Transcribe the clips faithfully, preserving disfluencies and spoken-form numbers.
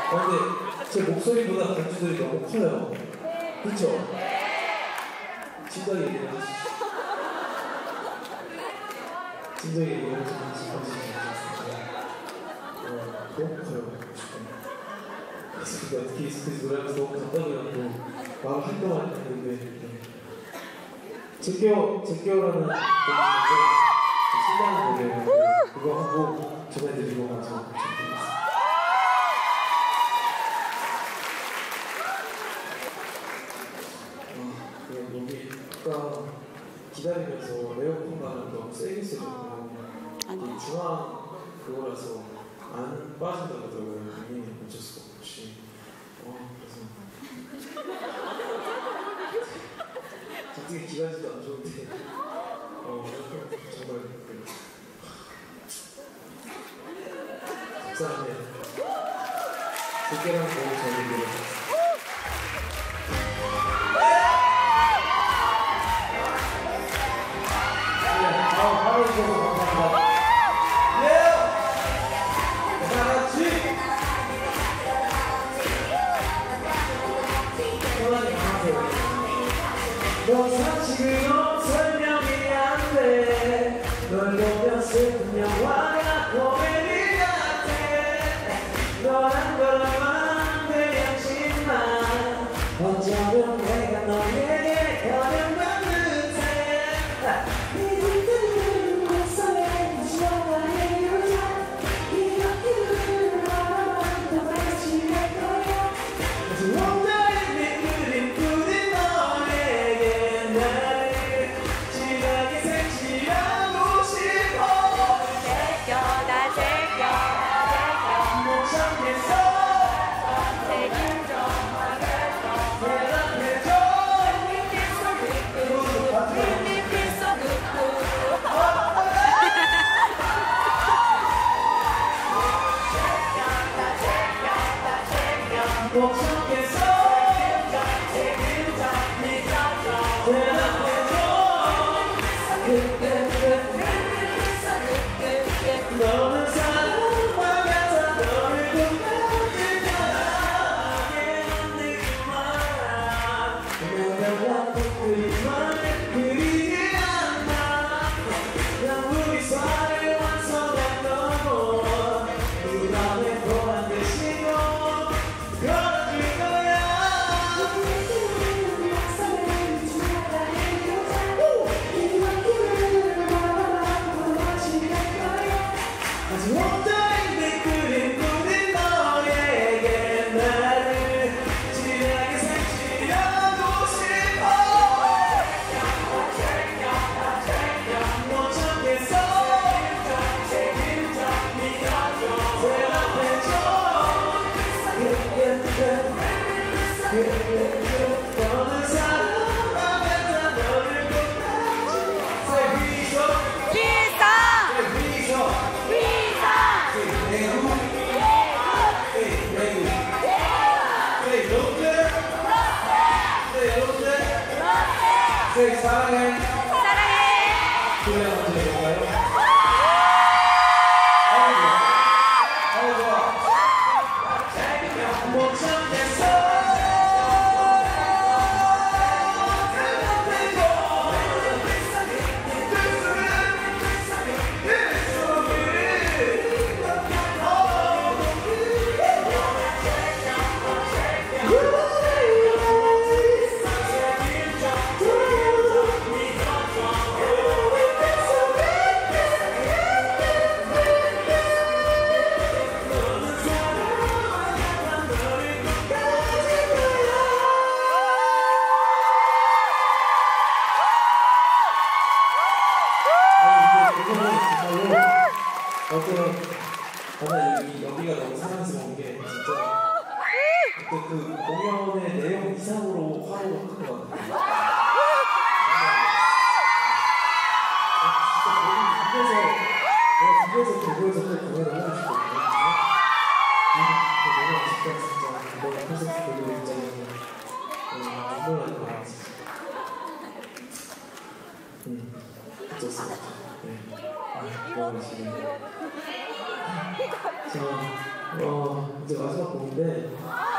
아, 근데 제 목소리보다 반주들이 너무 커요. 그쵸? 진작에 얘기를 하시죠. 진작에 얘기를 하시죠. 어, 너무 커요. 그래서 어떻게 익숙해서 노래하면서 너무 답답해갖고 말을 한동안 했는데 제껴, 제껴라는 곡인데 신나는 노래예요. 그거 하고 전해드리고 나서 준비했습니다. 여기가 기다리면서 에어컨 가는 너무 세게 쓰거든요. 이 중앙 그거라서 안 빠진다고 하더라고요. 당연히 어쩔 수가 없이. 어, 그래서 솔직히 기다리지도 안 좋은데 어, 정말 그 속상해. 두께랑 너무 잘 들려요. 바로 주셔서 감사합니다. 예! 다같이 편하게 하세요. 너 사실은 설명이 안 돼. 널 보면 슬픈 영화가 코미디 같아. 너란 걸만 되었지만 어쩌면 내가 너에게 변형받는 듯해. 너는 사랑과 같아. 너를 끝까지 가게 만들지 마라. 내가 그리만 그리지 않아. 난 우리 사이의 완성된 너무 그 맘에 보란 듯이 걸어줄 거야. 원더인데 그린 그린 너에게 나를 진하게 색칠하고 싶어. 못 참겠어. 대답해줘. 너는 사랑과 같아. 너를 끝까지. Say 비서 비서 비서 사랑해. 사랑해. 노래 한번 들어볼까요? 아우 좋아. 아우 좋아. 못 참겠어. 하나 여기, 여기가 너무 사랑스러운 게 진짜 그때 그 공연의 내용 이상으로 화로 큰 것 같아요. 진짜 거기 집에서 내가 집에서 대구에서 또 공연을 하고 싶거든요. 내가 진짜 진짜 이번 콘서트 되게 굉장히 눈물 나는 거 같았어요. 음, 어쩔 수 없죠. 네, 아, 너무 맛있네요. 자, 어, 이제 마지막 곡인데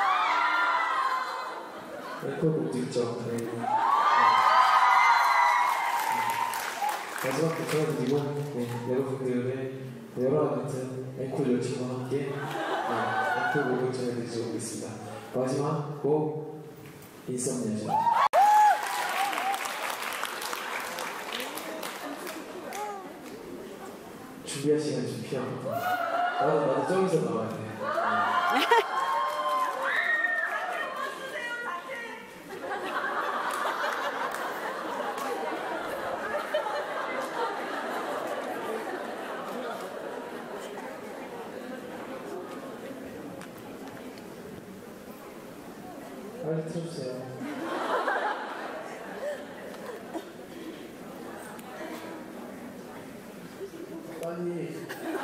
앵콜 곡도 있죠. 네. 네. 마지막 곡 전해드리고 네, 여러분들의 여러 같은 앵콜 열정과 함께 네, 앵콜 곡을 전해드리도록 하겠습니다. 마지막 곡 인썸니아죠. 준비할 시간이 좀 필요하거든요. 나도, 나도 저기서 나와야 돼. 빨리 틀어주세요. 빨리.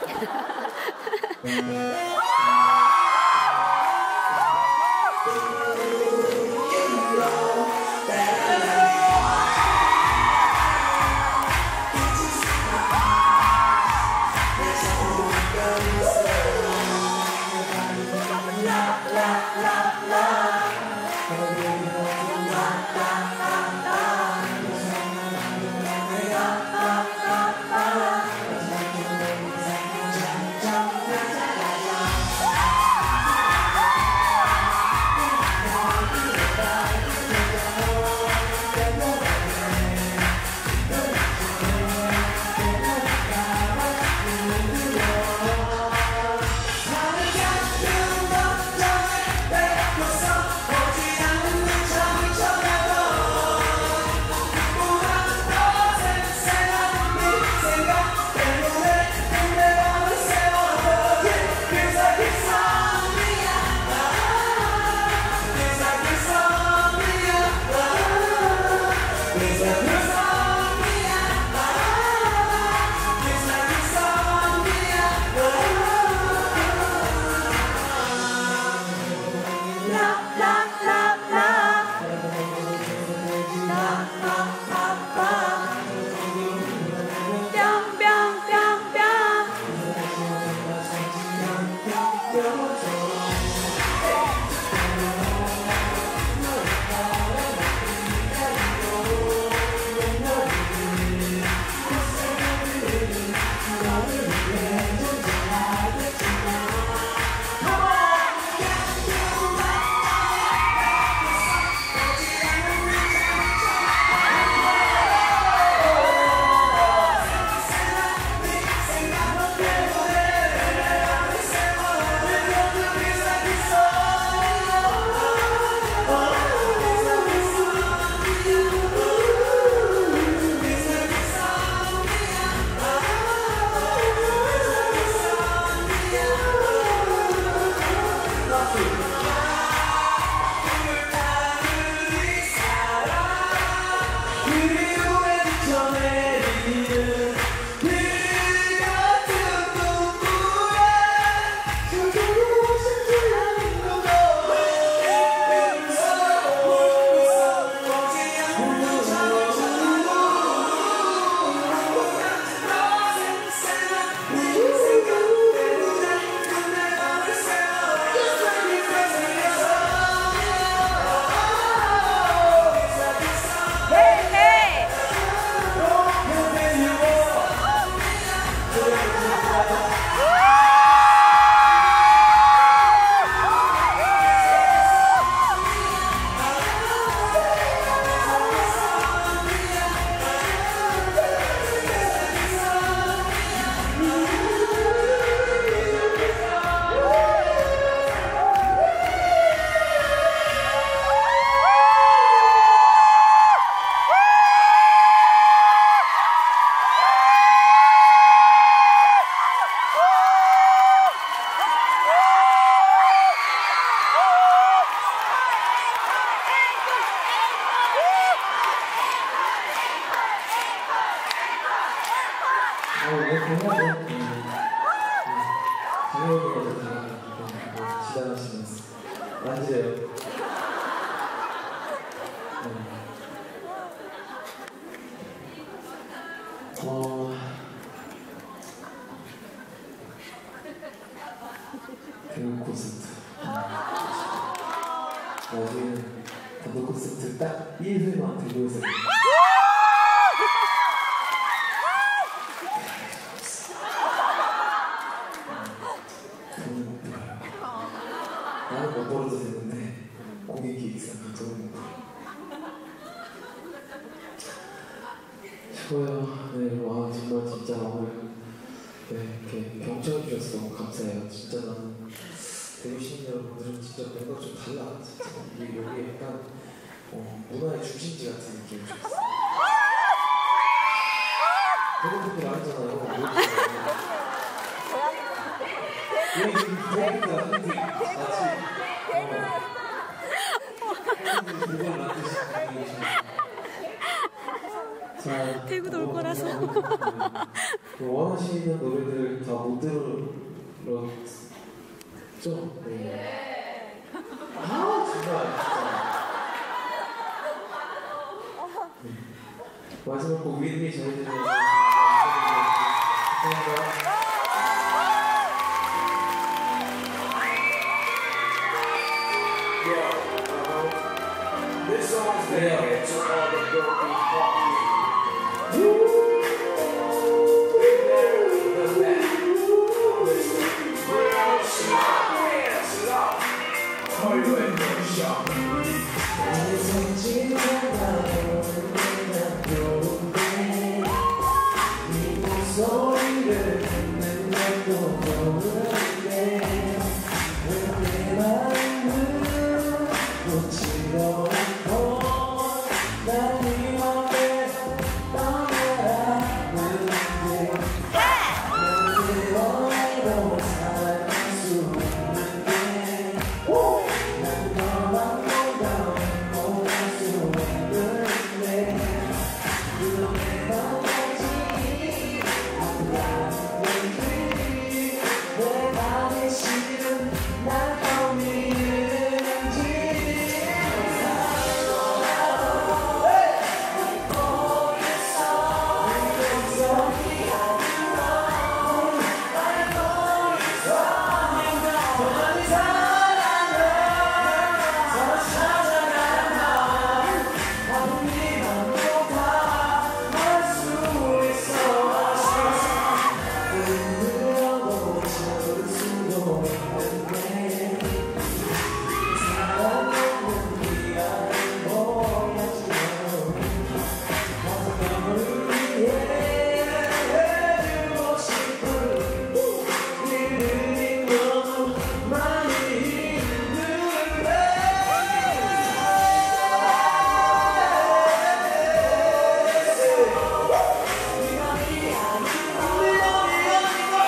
앉으세요. 어... 나중에는 단독 콘서트 딱 일 회만 들고 해서 돈은 못 벌어요. 나는 못 벌어도 되는데 고객이 이상한 돈은 못 벌어요. 좋아요. 네, 와 정말 진짜 오늘 네, 이렇게 경청해 주셔서 너무 감사해요. 진짜 나는 대구 시민 여러분들은 진짜 뭔가 좀 달라. 진짜 이게 여기 약간 어, 문화의 중심지 같은 느낌이 줬어요. 그런 분들 아니잖아요. 여기 지금 대구가 한들 같이 어, 그걸 만드신 분이 자, 대구도 올 거라서. 네. 원하시는 노래들 다 못 들었죠? 네. 아 정말 진짜. 네. 마지막 곡 위드미 전해드리면서 감사합니다. This song is dedicated to all the broken hearts. 소리를 듣는 것도 모르는데 왜 내 마음을 놓치려 않고 난 네 맘에서 떠나라는데 넌 너희로 살아갈 수 없는데 난 너만 보다 못할 수 없는데 그렇게 만나지 내 맘에 실은 날 떠미는지 알고 있어 소리 아니고 알고 있어 더 많이 사랑해 서로 찾아가는 아픈 네 맘도 다 알 수 있어 흔들어도 잡을 수도 있는데 사랑하는 미안해 보여주면 가서 너를 위해 해주고 싶은 일들이 너무 많이 힘든데 네 맘이 아니고 네 맘이 아니고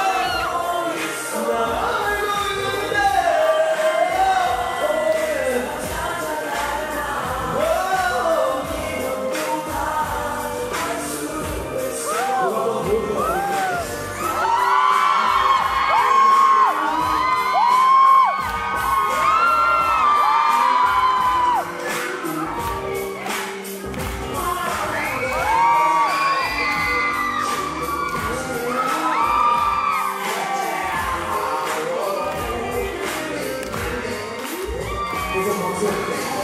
그래서 박수